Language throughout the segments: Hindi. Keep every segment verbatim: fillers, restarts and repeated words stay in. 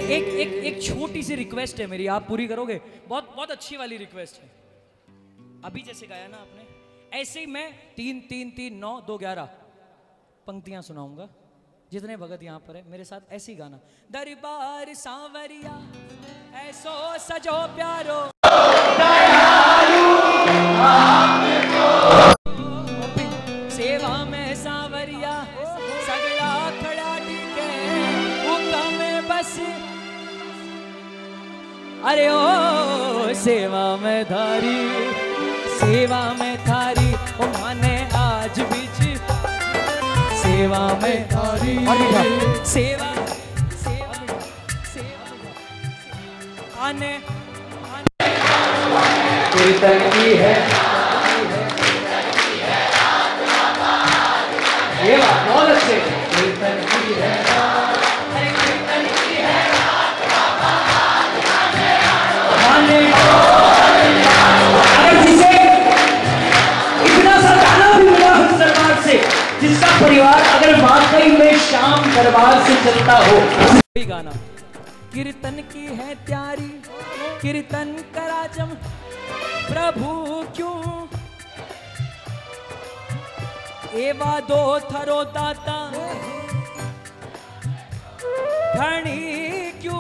एक एक एक छोटी सी रिक्वेस्ट है मेरी, आप पूरी करोगे? बहुत बहुत अच्छी वाली रिक्वेस्ट है। अभी जैसे गाया ना आपने, ऐसे ही मैं तीन तीन तीन नौ दो ग्यारह पंक्तियां सुनाऊंगा। जितने भगत यहाँ पर है मेरे साथ ऐसे ही गाना। दरबार सांवरिया ऐसो सजो प्यारो, सेवा में सांवरिया सगड़ा खड़ा टिके हुक्म में बस। अरे ओ सेवा में धारी, सेवा में थारी ओ माने आज बीच, सेवा में थारी सेवा सेवा सेवा आने कीर्तन की है ये बात बहुत अच्छे। कीर्तन की है, अरे कीर्तन की है अगर जिसे इतना सा गाना भी मिला उस दरबार से, जिसका परिवार अगर वाकई में शाम दरबार से चलता हो, वही गाना। कीर्तन की है त्यारी कीर्तन कराजम प्रभु क्यों एवा दो थरो दाता धनी क्यों।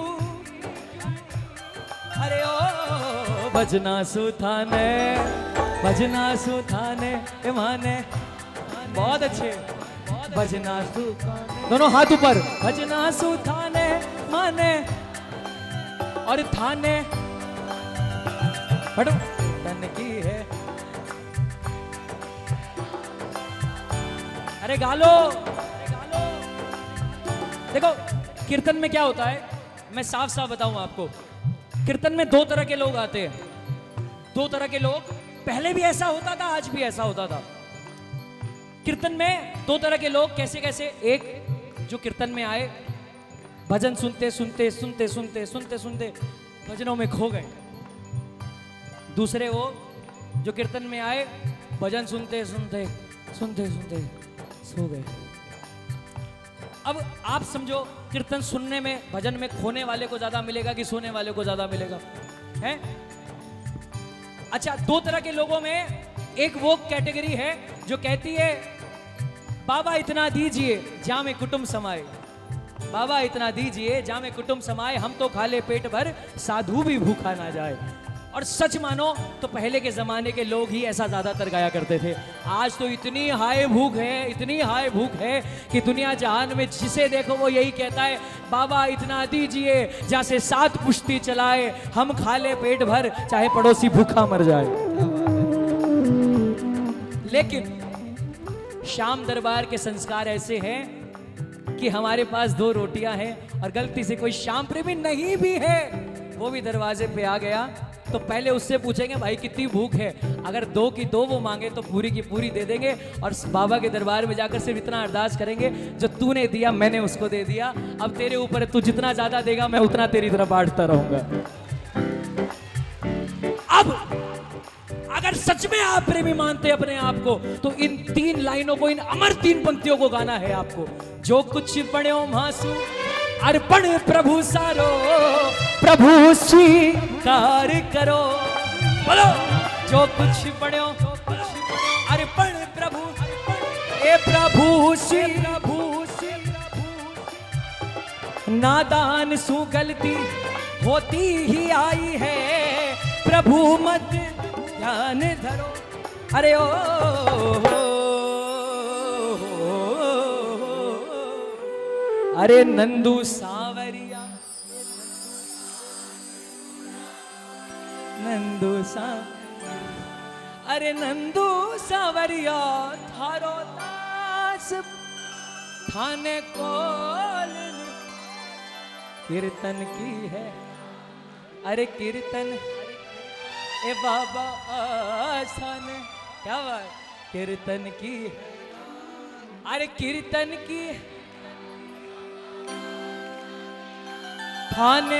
अरे ओ भजना सुथाने भजना सुथाने माने बहुत अच्छे। भजना सुथाने दोनों हाथ ऊपर, भजना सुथाने माने और थाने हटो तन की है। अरे गालो, देखो कीर्तन में क्या होता है, मैं साफ साफ बताऊं आपको। कीर्तन में दो तरह के लोग आते हैं, दो तरह के लोग। पहले भी ऐसा होता था, आज भी ऐसा होता था। कीर्तन में दो तरह के लोग, कैसे कैसे? एक जो कीर्तन में आए, भजन सुनते सुनते सुनते सुनते सुनते सुनते भजनों में खो गए। दूसरे वो जो कीर्तन में आए, भजन सुनते सुनते सुनते सुनते सो गए। अब आप समझो, कीर्तन सुनने में भजन में खोने वाले को ज्यादा मिलेगा कि सोने वाले को ज्यादा मिलेगा? है? अच्छा, दो तरह के लोगों में एक वो कैटेगरी है जो कहती है बाबा इतना दीजिए जा में कुटुंब समाए, बाबा इतना दीजिए जा में कुटुंब समाए, हम तो खा ले पेट भर साधु भी भूखा ना जाए। और सच मानो तो पहले के जमाने के लोग ही ऐसा ज्यादातर गाया करते थे। आज तो इतनी हाय भूख है, इतनी हाय भूख है कि दुनिया जहान में जिसे देखो वो यही कहता है बाबा इतना दीजिए जैसे सात पुश्ती चलाए, हम खा ले पेट भर चाहे पड़ोसी भूखा मर जाए। लेकिन शाम दरबार के संस्कार ऐसे हैं कि हमारे पास दो रोटियां हैं और गलती से कोई श्याम प्रेमी नहीं भी है, वो भी दरवाजे पे आ गया तो पहले उससे पूछेंगे भाई कितनी भूख है। अगर दो की दो वो मांगे तो पूरी की पूरी दे देंगे और बाबा के दरबार में जाकर सिर्फ इतना अरदास करेंगे जो तूने दिया मैंने उसको दे दिया, अब तेरे ऊपर है, तू जितना ज्यादा देगा मैं उतना तेरी तरफ बांटता रहूंगा। अब अगर सच में आप प्रेमी मानते अपने आप को तो इन तीन लाइनों को, इन अमर तीन पंक्तियों को गाना है आपको। जो कुछ पढ़ो मासू अर्पण प्रभु सारो, प्रभु स्वीकार करो। बोलो जो कुछ पढ़ो अर्पण प्रभु, ए प्रभु श्री प्रभु नादान सु गलती होती ही आई है, प्रभु मत ध्यान धरो। अरे ओ, ओ, ओ अरे नंदू सांवरिया, नंदू सा अरे नंदू सांवरिया थारो दास थाने कोल कीर्तन की है। अरे कीर्तन ए बाबा आसान, क्या बात, कीर्तन की। अरे कीर्तन की थाने,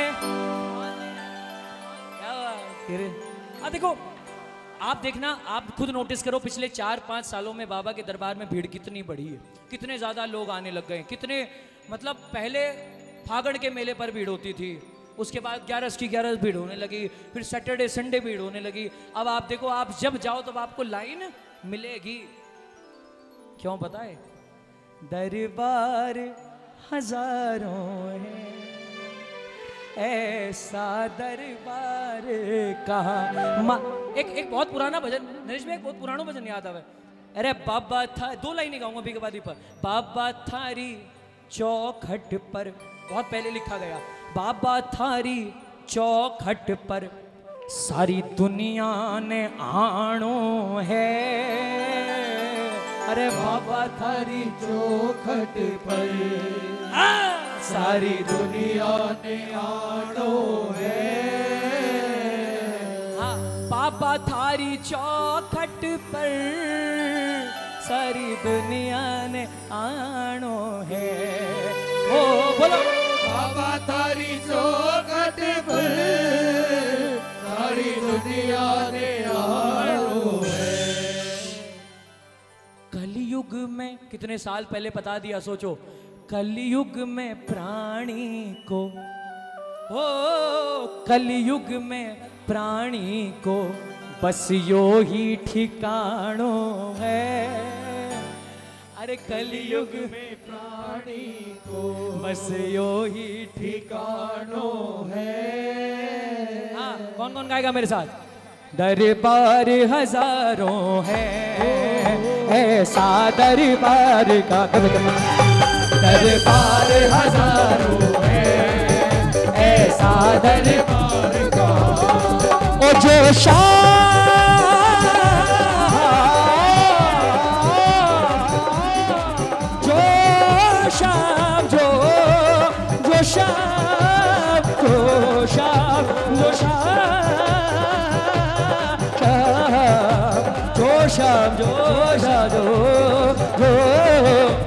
क्या बात। आ देखो, आप देखना, आप खुद नोटिस करो पिछले चार पांच सालों में बाबा के दरबार में भीड़ कितनी बढ़ी है, कितने ज्यादा लोग आने लग गए, कितने मतलब पहले फागड़ के मेले पर भीड़ होती थी, उसके बाद ग्यारस की ग्यारस भीड़ होने लगी, फिर सैटरडे संडे भीड़ होने लगी। अब आप देखो, आप जब जाओ तब आपको लाइन मिलेगी। क्यों पता है? दरबार हजारों है, ऐसा दरबार कहाँ। एक एक बहुत पुराना भजन, नरेश में एक बहुत पुराना भजन याद आवे। अरे बाबा था, दो लाइनें गाऊंगा अभी के बाद ही पर। बाबा थारी चौखट पर, बहुत पहले लिखा गया। बाबा थारी चौखट पर सारी दुनिया ने आनो है। अरे बाबा थारी चौखट पर सारी दुनिया ने आनो है। हाँ, बाबा थारी चौखट पर सारी दुनिया ने आनो है। ओ बोलो, बाबा थारी चौखट पर सारी दुनिया ने आनो है। कलयुग में, कितने साल पहले बता दिया, सोचो। कलयुग में प्राणी को, ओ कलयुग में प्राणी को बस यो ही ठिकानो है। अरे कलयुग में प्राणी को बस यो ही ठिकानो है। हाँ, कौन कौन गाएगा मेरे साथ? दरबार हजारों है, ऐसा दरबार का दरबार हजारों है, ऐसा दरबार का। ओ जो शाम, जो शाम, जो जो शाम, जो शाम, जो शाम, जो शाम, जो शाम, जो जो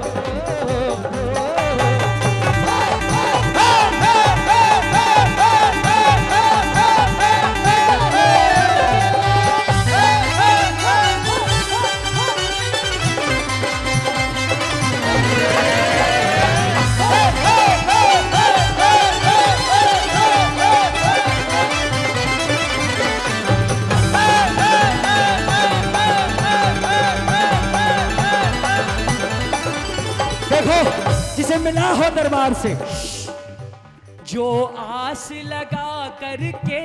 जिसे मिला हो दरबार से, जो आस लगा करके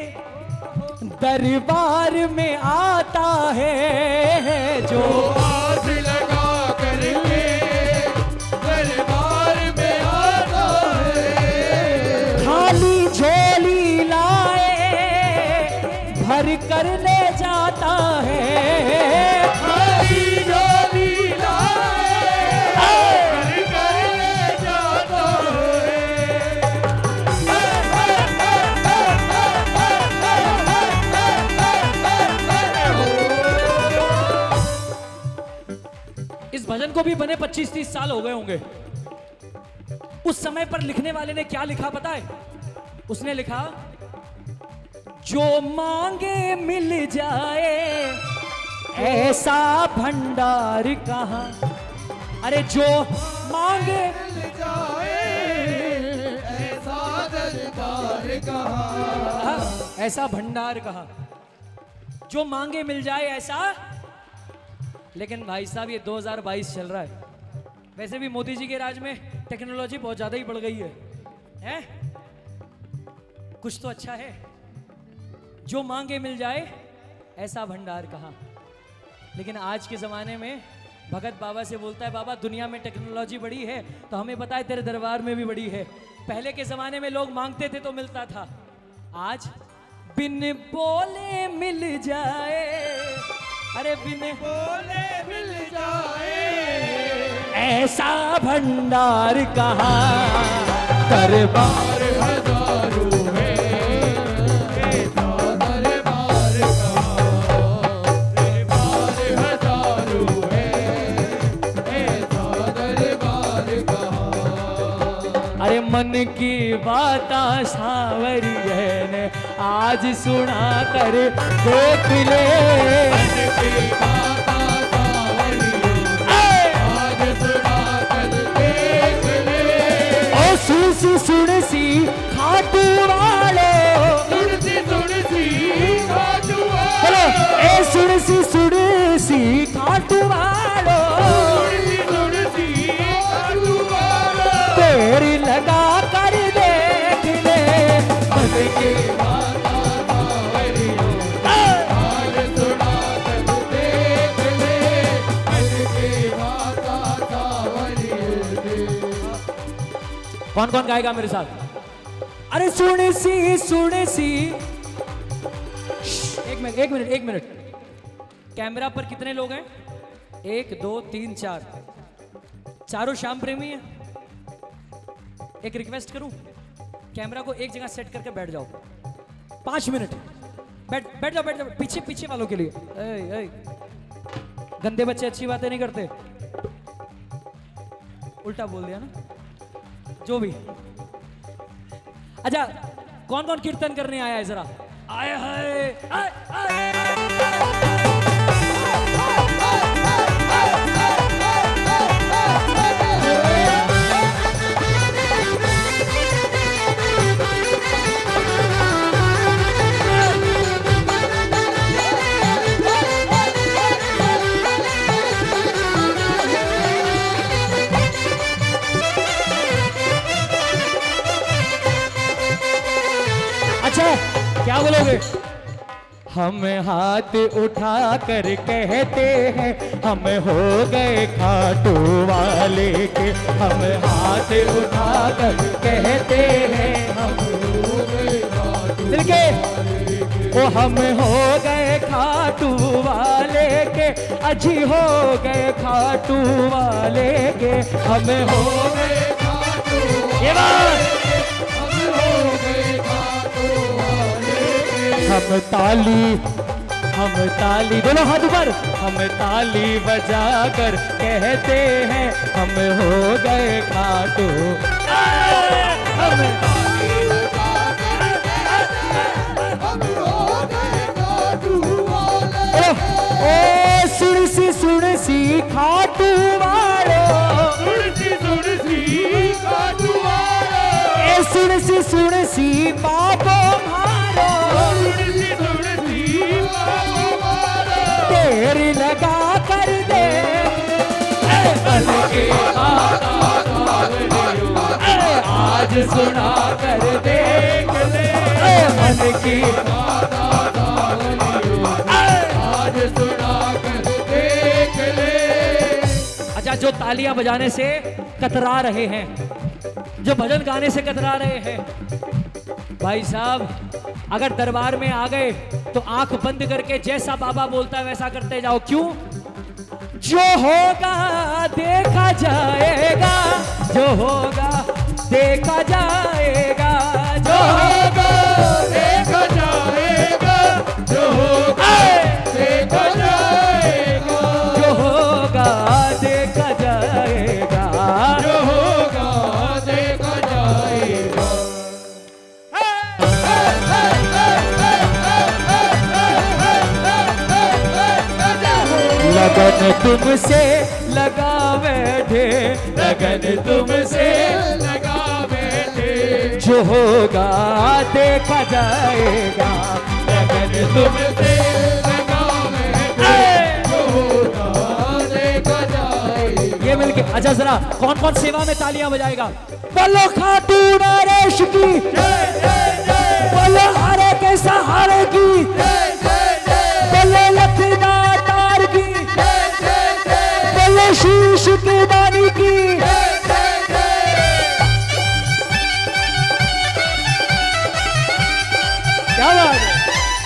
दरबार में आता है, जो आस लगा करके दरबार में आता है। खाली झोली लाए भर कर ले जाता है। खाली झोली लाए भर कर ले जाता है। इस भजन को भी बने पच्चीस तीस साल हो गए होंगे। उस समय पर लिखने वाले ने क्या लिखा पता है? उसने लिखा, जो मांगे मिल जाए ऐसा भंडार कहाँ। अरे जो मांगे मिल जाए ऐसा दरबार कहाँ। ऐसा भंडार कहाँ, जो मांगे मिल जाए ऐसा। लेकिन भाई साहब, ये दो हज़ार बाईस चल रहा है। वैसे भी मोदी जी के राज में टेक्नोलॉजी बहुत ज्यादा ही बढ़ गई है, हैं? कुछ तो अच्छा है। जो मांगे मिल जाए ऐसा भंडार कहाँ। लेकिन आज के जमाने में भगत बाबा से बोलता है, बाबा दुनिया में टेक्नोलॉजी बढ़ी है तो हमें पता है तेरे दरबार में भी बढ़ी है। पहले के जमाने में लोग मांगते थे तो मिलता था, आज बिन बोले मिल जाए। अरे बिन बोले मिल जाए ऐसा भंडार कहाँ। दरबार हजारों है ऐसा दरबार कहाँ। दरबार हजारों है ऐसा दरबार कहाँ। अरे मन की बात सावरिये ने आज सुना कर देख ले। मन की बात सावरिये आज सुना कर देख ले। ओ शीश सी सुन सी खाटू वालो, सुन सी सुन सी खाटू वालो, बोलो ए सुन सी सुन सी खाटू वालो, सुन सी सुन सी खाटू वालो, तेरी लगा कर देख ले मन के माता सावरियो, हाल सुना कर देख ले मन के माता सावरियो। कौन कौन गाएगा मेरे साथ? अरे सुन सी सुन सी, एक मिनट एक मिनट एक मिनट, कैमरा पर कितने लोग हैं? एक दो तीन चार, चारों श्याम प्रेमी हैं। एक रिक्वेस्ट करूं, कैमरा को एक जगह सेट करके बैठ जाओ, पांच मिनट बैठ बैठ जाओ बैठ जाओ, पीछे पीछे वालों के लिए। ए, ए, गंदे बच्चे अच्छी बातें नहीं करते, उल्टा बोल दिया ना, जो भी। अच्छा, कौन कौन कीर्तन करने आया है जरा? आए हाय, अच्छा क्या बोलोगे? हम हाथ उठा कर कहते हैं हम हो गए खाटू वाले के, हम हाथ उठा कर कहते हैं हम हो गए खाटू वाले के, ओ हम हो गए खाटू वाले के, अजी हो गए खाटू वाले के, हम हो गए खाटू वाले के, हम हो गए खाटू वाले के। हम ताली हम ताली दोनों हाथ ऊपर, हम ताली बजा कर कहते हैं हम हो गए खाटू, हम ताली बजा कर कहते हैं हम हो गए खाटू वाले। ओ सुन सी सुन सी खाटू वालो, सुन सी सुन सी खाटू वालो, ए सुन सी सुन सी बाबो मारो, सुन सी सुन सी बाबो मारो, तेरी लगा कर दे मन के माता सावरियो, आज सुना कर देख ले मन की माता सावरियो, आज सुना कर देख ले। अच्छा, जो तालियां बजाने से कतरा रहे हैं, जो भजन गाने से कतरा रहे हैं, भाई साहब अगर दरबार में आ गए तो आंख बंद करके जैसा बाबा बोलता है वैसा करते जाओ। क्यों? जो होगा देखा जाएगा, जो होगा देखा जाएगा, जो होगा देखा जाएगा, जो होगा देखा जाएगा, जो होगा देखा जाएगा, जो होगा देखा जाएगा। लगन तुमसे लगा बैठे, लगन तुमसे लगा बैठे, जो होगा देखा जाएगा, लगन तुमसे लगा बैठे, जो होगा देखा जाएगा। ये मिलके। अच्छा जरा कौन कौन सेवा में तालियां बजाएगा? बोलो खाटू नरेश की, बोलो हरे के सहारे की, बोलो लखना तार की, बोलो शीश के दानी की। क्या बात है?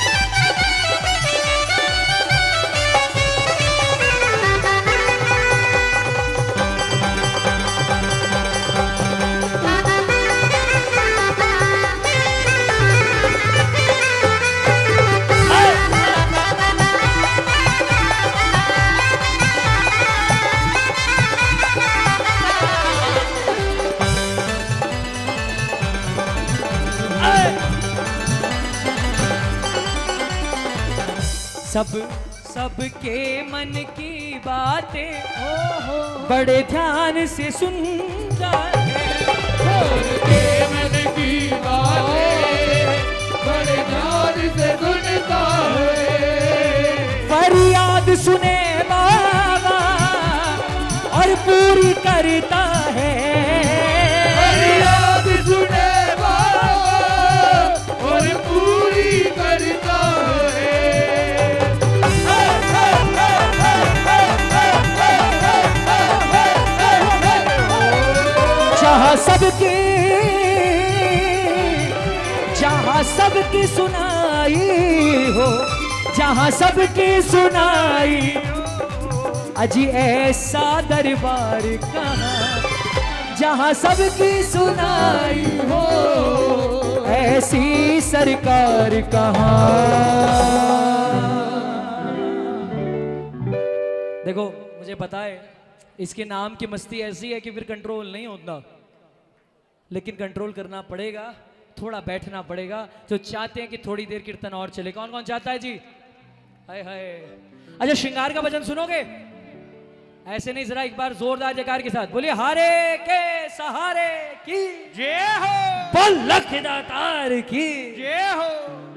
सब सबके मन की बातें बड़े ध्यान से सुनता है। करता है, फरियाद सुने वाला और पूरी करता है। जहाँ सबकी जहाँ सबकी सुनाई हो, जहाँ सबकी सुनाई, अजी ऐसा दरबार कहाँ, जहाँ सबकी सुनाई हो, ऐसी सरकार कहाँ। देखो मुझे पता है इसके नाम की मस्ती ऐसी है कि फिर कंट्रोल नहीं होता, लेकिन कंट्रोल करना पड़ेगा, थोड़ा बैठना पड़ेगा। तो चाहते हैं कि थोड़ी देर कीर्तन और चले, कौन कौन चाहता है जी? हाय हाय। अच्छा श्रृंगार का भजन सुनोगे? ऐसे नहीं, जरा एक बार जोरदार जयकार के साथ बोलिए, हारे के सहारे की जय हो, बोल लख दातार की जय हो।